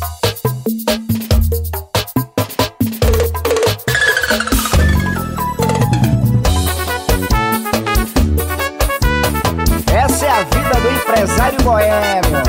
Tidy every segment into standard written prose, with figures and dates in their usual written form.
Essa é a vida do empresário boêmio.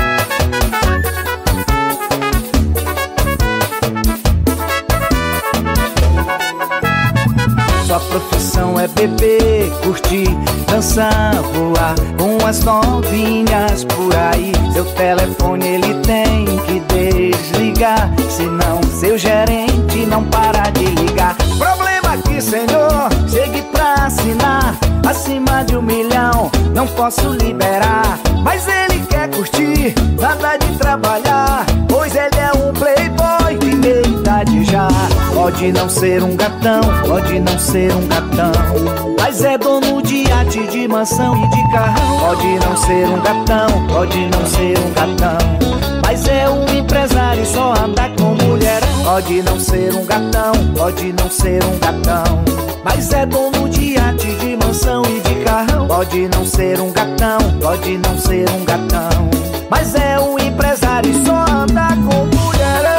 Sua profissão é beber, curtir, dançar, voar com as novinhas por aí. Seu telefone ele tem que desligar, senão seu gerente não para de ligar. Problema aqui, senhor, chegue pra assinar. Acima de 1 milhão, não posso liberar. Mas ele quer curtir, nada de trabalhar, pois ele é um playboy de meia idade já. Pode não ser um gatão, pode não ser um gatão, mas é dono de iate, de mansão e de carrão. Pode não ser um gatão, pode não ser um gatão, mas é um empresário, só anda com mulherão. Pode não ser um gatão, pode não ser um gatão, mas é dono de iate, de mansão e de carrão. Pode não ser um gatão, pode não ser um gatão, mas é um empresário, só anda com mulherão.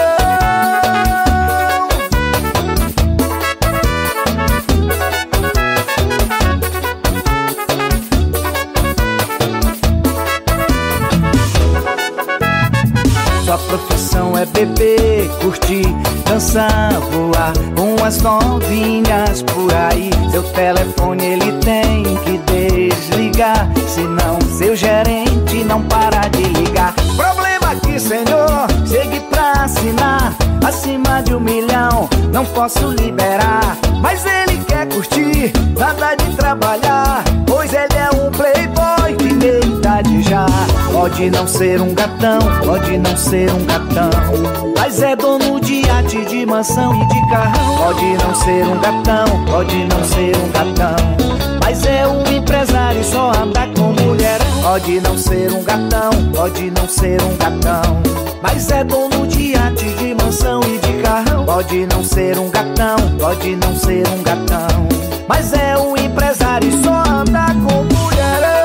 Sua profissão é beber, curtir, dançar, voar com as novinhas por aí. Seu telefone ele tem que desligar, senão seu gerente não para de ligar. Problema aqui, senhor, chegue pra assinar. Acima de 1 milhão, não posso liberar. Mas ele quer curtir, nada de trabalhar, pois ele é um playboy de meia idade já. Pode não ser um gatão, pode não ser um gatão, mas é dono de iate, de mansão e de carrão. Pode não ser um gatão, pode não ser um gatão, mas é um empresário, só anda com mulherão. Pode não ser um gatão, pode não ser um gatão, mas é dono de iate, de mansão e de carrão. Pode não ser um gatão, pode não ser um gatão, mas é um empresário, só anda com mulherão.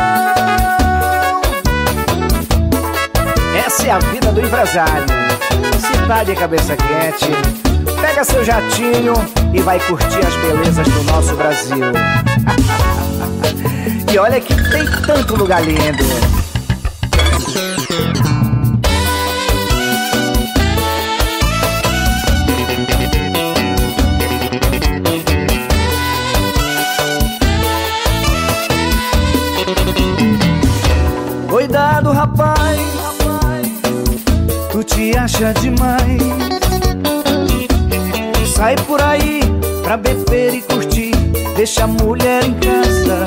Essa é a vida do empresário. Se tá de cabeça quente, pega seu jatinho e vai curtir as belezas do nosso Brasil. E olha que tem tanto lugar lindo. Cuidado, rapaz, tu te acha demais. Sai por aí pra beber e curtir, deixa a mulher em casa.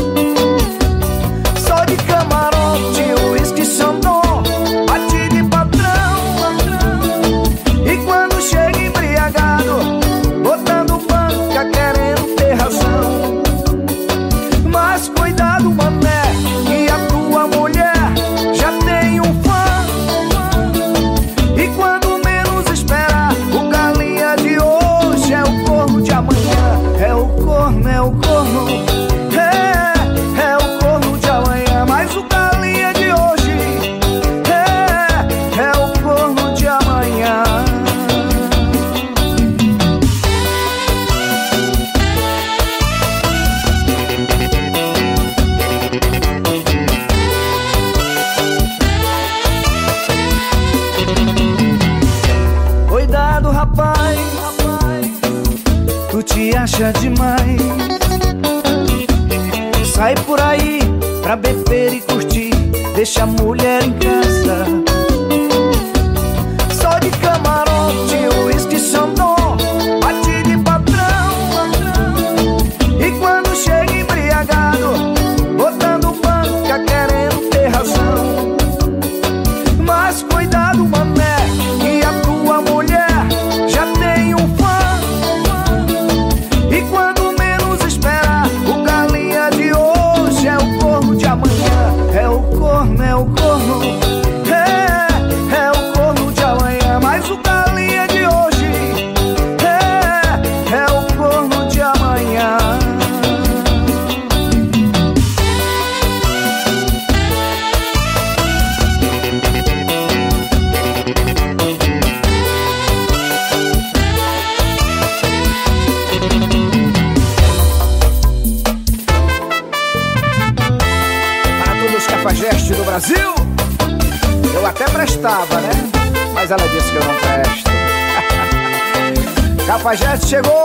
Só de camarote, uísque, xandão, bate de patrão. E quando chega embriagado, botando banca, querendo ter razão. Mas cuidado, mané, que a tua mulher já tem um fã. E quando menos esperar, o galinha de hoje é o corno de amanhã. É o corno, é o corno, é o corno de amanhã. Mas o galinha de hoje é o corno de amanhã. Cuidado, rapaz, tu te acha demais. Sai por aí pra beber e curtir, deixa a mulher em casa. Só de camarote, uísque, xandão, bate de patrão. E quando chega embriagado, botando banca, querendo ter razão. Mas cuidado, mané, que a tua mulher já tem um fã. E quando menos esperar, o galinha de hoje é o corno de amanhã. É o corno, é o corno, prestava, né? Mas ela disse que eu não presto. Cafajeste chegou.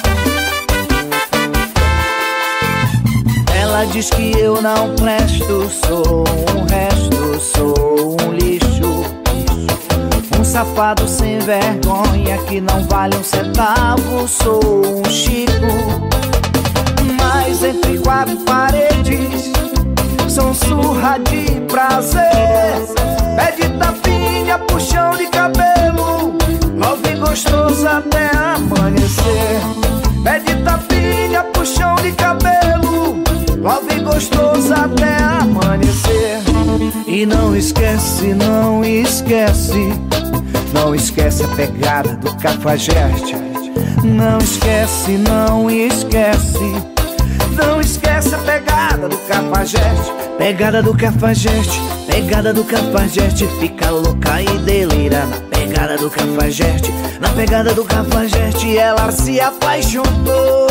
Ela diz que eu não presto, sou um resto, sou um lixo, um safado sem vergonha que não vale um centavo, sou um chico. Mas entre quatro paredes sou surra de prazer, pede tapinha, puxão de cabelo, love gostoso até amanhecer. Pede tapinha, puxão de cabelo, love gostoso até amanhecer. E não esquece, não esquece, não esquece a pegada do Cafajeste. Não esquece, não esquece, não esquece a pegada do Cafajeste. Pegada do Cafajeste, pegada do Cafajeste, fica louca e delira na pegada do Cafajeste. Na pegada do Cafajeste ela se apaixonou.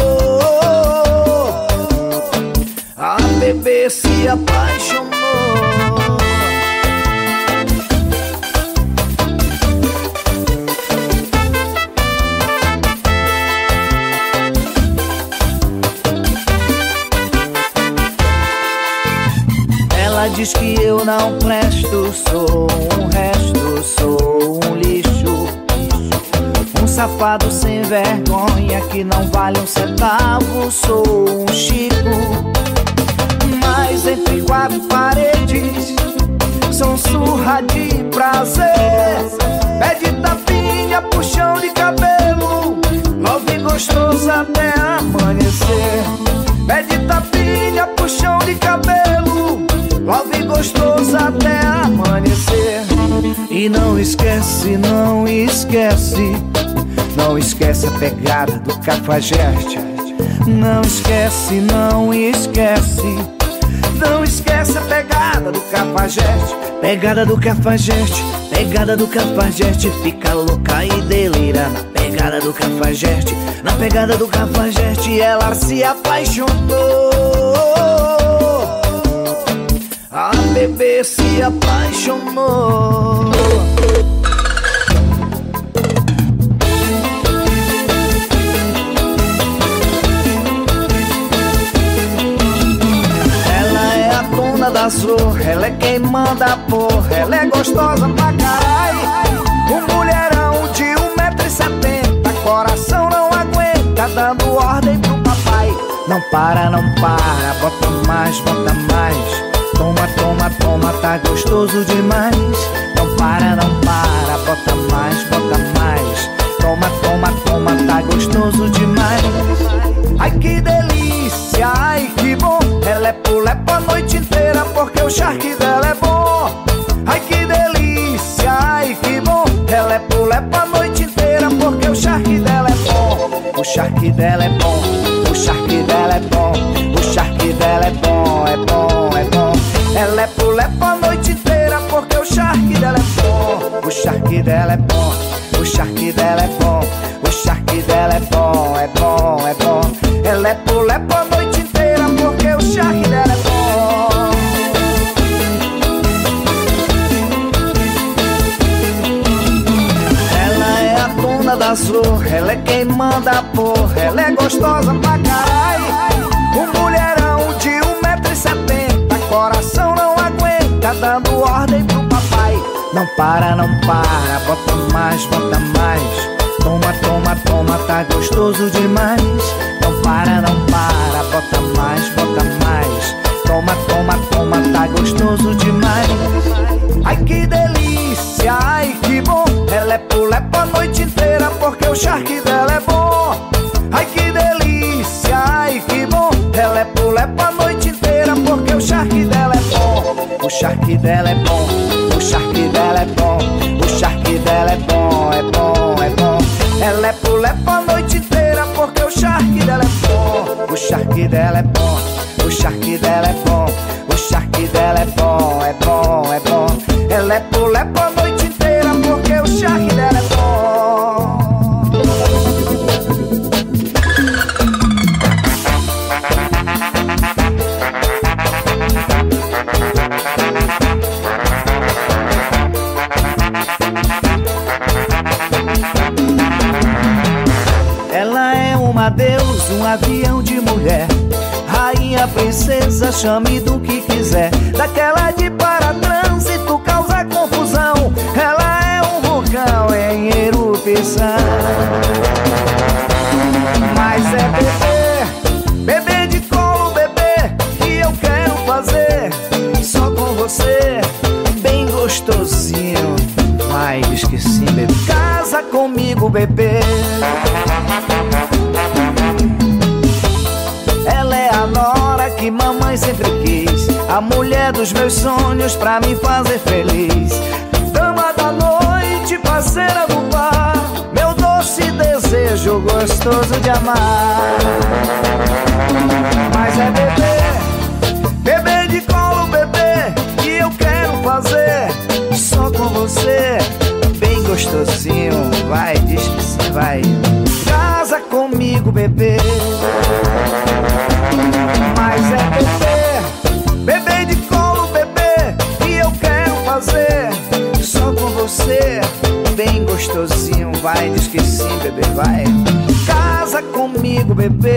A bebê se apaixonou. Ela diz que eu não presto, sou um resto, sou um lixo, um safado sem vergonha que não vale um centavo, sou um chico. Mas entre quatro paredes sou surra de prazer, pede tapinha, puxão de cabelo, love gostoso até amanhecer. Pede tapinha, puxão de cabelo, love gostoso até amanhecer. E não esquece, não esquece, não esquece a pegada do Cafajeste. Não esquece, não esquece, não esquece a pegada do Cafajeste. Pegada do Cafajeste, pegada do Cafajeste, fica louca e delira na pegada do Cafajeste. Na pegada do Cafajeste ela se apaixonou. A bebê se apaixonou. Da zorra, ela é quem manda porra, ela é gostosa pra caralho. Um mulherão de 1,70 m, coração não aguenta, dando ordem pro papai. Não para, não para, bota mais, bota mais. Toma, toma, toma, tá gostoso demais. Não para, não para, bota mais, bota mais. Toma, toma, toma, tá gostoso demais. Ai que delícia, ai que bom. Ela é pulepa a noite inteira porque o charque dela é bom. Ai que delícia, ai que bom. Ela é pulepa a noite inteira porque o charque dela é bom. O charque dela é bom, o charque dela é bom, o charque dela é bom, é bom, é bom. Ela é pulepa a noite inteira porque o charque dela é bom. O charque dela é bom, o charque dela é bom, o charque dela é bom, é bom, é bom. Ela é pulepa a noite inteira porque o charque dela é bom. Ela é a dona da zorra, ela é quem manda a porra, ela é gostosa pra caralho. Um mulherão de 1,70 m, coração não aguenta, dando ordem pro papai. Não para, não para, bota mais, bota mais. Toma, toma, toma, tá gostoso demais. Não para, não para, bota mais, bota mais. Toma, toma, toma, tá gostoso demais. Ai que delícia, ai que bom. Ela é pulepa a noite inteira porque o charque dela é bom. Ai que delícia, ai que bom. Ela é pulepa a noite inteira porque o charque dela é bom. O charque dela é bom, o charque dela é bom, o charque dela é bom, é bom, é bom. Ela é pulepa a noite inteira porque o charque dela é bom. O charque dela é bom, o charque dela é bom, o charque dela é bom, é bom, é bom. Ela é pulepa a noite inteira porque o charque dela é bom. Deus, um avião de mulher. Rainha, princesa, chame do que quiser. Daquela de para-trânsito, causa confusão. Ela é um vulcão em erupção. Mas é bebê, bebê de colo, bebê, que eu quero fazer só com você, bem gostosinho. Vai, diz que sim, bebê. Casa comigo, bebê. Ela é a nora que mamãe sempre quis, a mulher dos meus sonhos pra me fazer feliz. Dama da noite, parceira do bar, meu doce desejo gostoso de amar. Mas é bebê, bebê de colo, bebê, que eu quero fazer só com você, bem gostosinho. Vai, diz que sim, vai. Casa comigo, bebê. Mas é bebê, bebê de colo, bebê, que eu quero fazer só com você, bem gostosinho. Vai, diz que sim, bebê, vai. Casa comigo, bebê.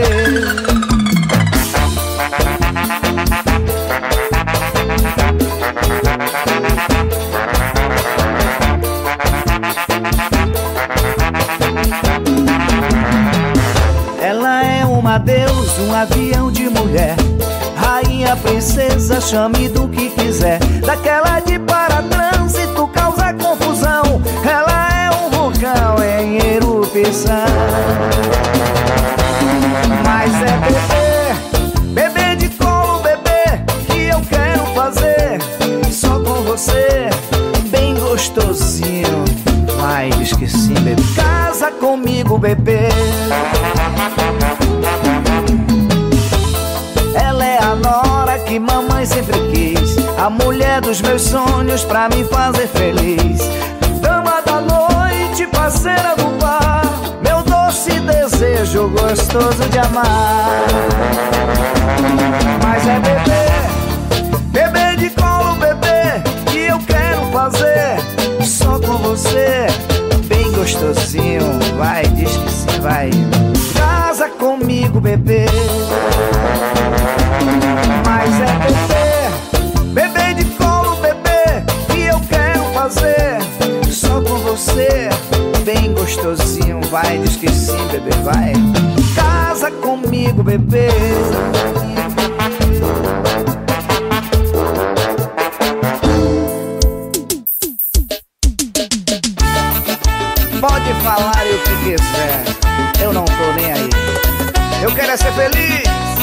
Ela é uma Deus, um avião de mulher. Rainha, princesa, chame do que quiser. Daquela de para-trânsito, causa confusão. Ela é um vulcão em erupção. Mas é bebê, bebê de colo, bebê, que eu quero fazer só com você, bem gostosinho. Vai, diz que sim, bebê. Casa comigo, bebê. Ela é a nora que mamãe sempre quis, a mulher dos meus sonhos pra me fazer feliz. Dama da noite, parceira do bar, meu doce desejo gostoso de amar. Mas é bebê, bebê de colo, bebê, que eu quero fazer só com você, bem gostosinho. Vai, diz que sim, vai. Casa comigo, bebê. Mas é bebê, bebê de colo, bebê, que eu quero fazer só com você, bem gostosinho. Vai, diz que sim, bebê, vai. Casa comigo, bebê. Pode falar o que quiser, eu não tô nem aí. Eu quero é ser feliz.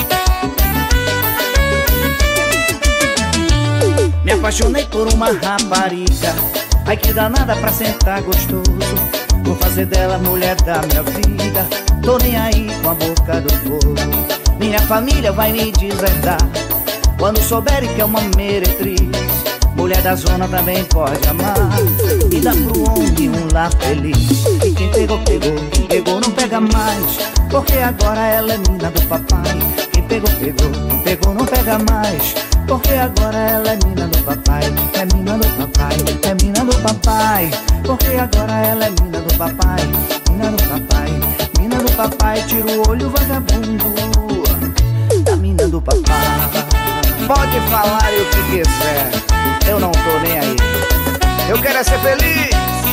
Me apaixonei por uma rapariga, ai que danada pra sentar gostoso. Vou fazer dela mulher da minha vida, tô nem aí com a boca do povo. Minha família vai me deserdar quando souberem que é uma meretriz. Mulher da zona também pode amar e dá pro homem um lar feliz. E quem pegou, pegou, quem pegou não pega mais, porque agora ela é mina do papai. Quem pegou, pegou, quem pegou não pega mais, porque agora ela é mina do papai. É mina do papai, é mina do papai, porque agora ela é mina do papai. Mina do papai, mina do papai, tira o olho vagabundo da mina do papai. Pode falar o que quiser, eu não tô nem aí. Eu quero é ser feliz.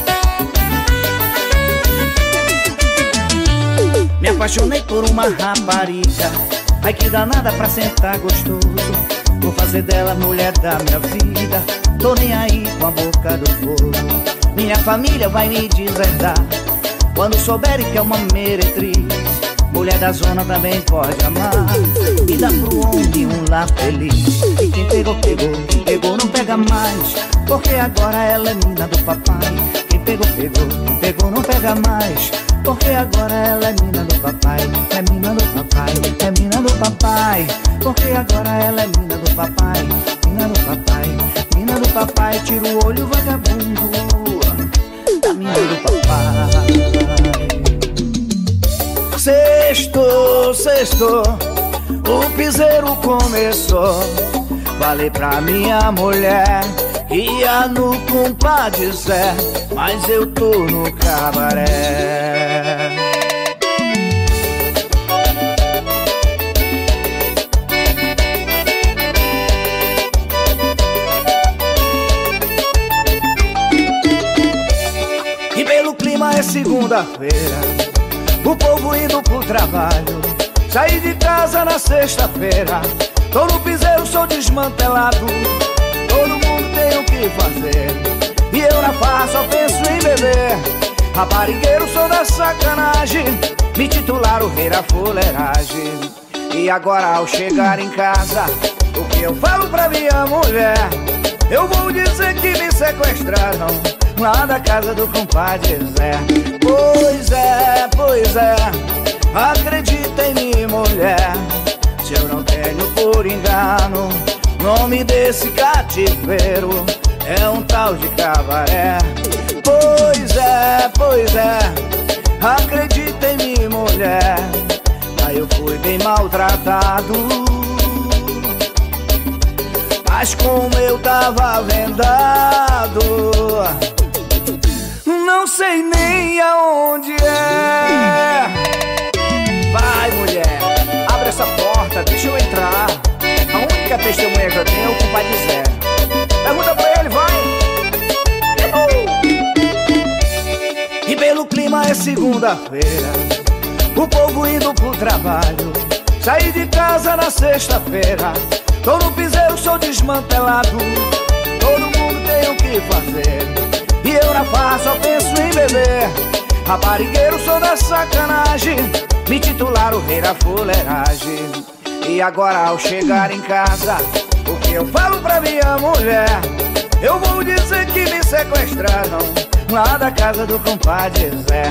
Me apaixonei por uma rapariga, ai que danada pra sentar gostoso. Vou fazer dela mulher da minha vida, tô nem aí com a boca do povo. Minha família vai me deserdar quando souberem que é uma meretriz. Mulher da zona também pode amar e dá pro homem um lar feliz. E quem pegou, pegou, quem pegou não pega mais, porque agora ela é mina do papai. Quem pegou, pegou, quem pegou não pega mais, porque agora ela é mina do papai. É mina do papai, é mina do papai, porque agora ela é mina do papai. Mina do papai, mina do papai, tira o olho vagabundo da mina do papai. Sextou, sextou, o piseiro começou. Falei pra minha mulher que ia no compadre Zé, mas eu tô no cabaré. clima é segunda-feira, o povo indo pro trabalho. Saí de casa na sexta-feira, tô no piseiro, sou desmantelado. Todo mundo tem o que fazer e eu na farra só penso em beber. Raparigueiro, sou da sacanagem, me titularam o rei da fuleiragem. E agora ao chegar em casa, o que eu falo pra minha mulher? Eu vou dizer que me sequestraram lá da casa do compadre Zé. Pois é, acredita em mim, mulher, se eu não tenho por engano, nome desse cativeiro é um tal de cabaré. Pois é, acredita em mim, mulher, aí eu fui bem maltratado. Mas como eu tava vendado, não sei nem aonde é. Vai, mulher, abre essa porta, deixa eu entrar. A única testemunha que eu tenho é o compadre Zé. Pergunta pra ele, vai. E pelo clima é segunda-feira, o povo indo pro trabalho. Saí de casa na sexta-feira, tô no piseiro, sou desmantelado. Todo mundo tem o que fazer e eu na farra só penso em beber. Raparigueiro, sou da sacanagem, me titularam o rei da fuleiragem. E agora ao chegar em casa, o que eu falo pra minha mulher? Eu vou dizer que me sequestraram lá da casa do compadre Zé.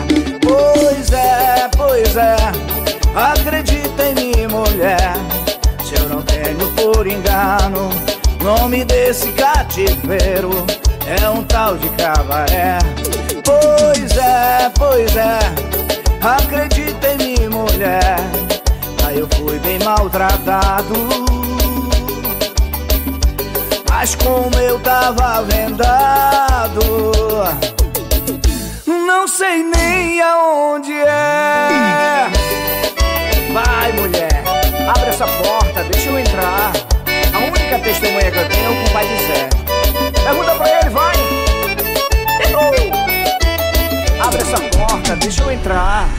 Pois é, acredita em mim, mulher, se eu não tenho por engano, nome desse cativeiro é um tal de cabaré. Pois é, acredita em mim, mulher, aí eu fui bem maltratado. Mas como eu tava vendado, não sei nem aonde é. Vai, mulher, abre essa porta, deixa eu entrar. A única testemunha que eu tenho é o compadre Zé. Pergunta pra ele, vai. Abre essa porta, deixa eu entrar.